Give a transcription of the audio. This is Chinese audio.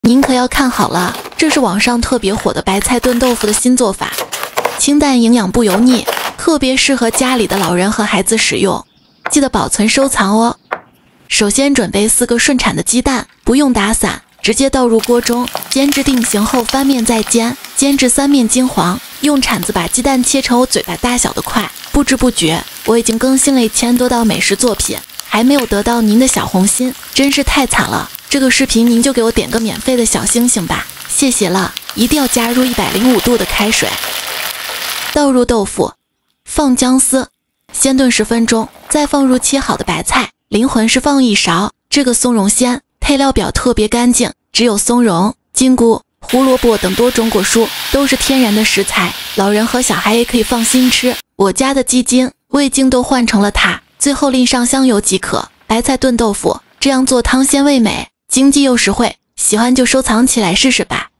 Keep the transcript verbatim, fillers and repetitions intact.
您可要看好了，这是网上特别火的白菜炖豆腐的新做法，清淡营养不油腻，特别适合家里的老人和孩子使用，记得保存收藏哦。首先准备四个顺产的鸡蛋，不用打散，直接倒入锅中，煎至定型后翻面再煎，煎至三面金黄。用铲子把鸡蛋切成我嘴巴大小的块，不知不觉我已经更新了一千多道美食作品，还没有得到您的小红心，真是太惨了。这个视频您就给我点个免费的小星星吧，谢谢了。一定要加入一百零五度的开水，倒入豆腐，放姜丝，先炖十分钟，再放入切好的白菜，灵魂是放一勺这个松茸鲜。配料表特别干净，只有松茸、金菇、胡萝卜等多种果蔬，都是天然的食材，老人和小孩也可以放心吃。我家的鸡精、味精都换成了它，最后淋上香油即可。白菜炖豆腐，这样做汤鲜味美，经济又实惠，喜欢就收藏起来试试吧。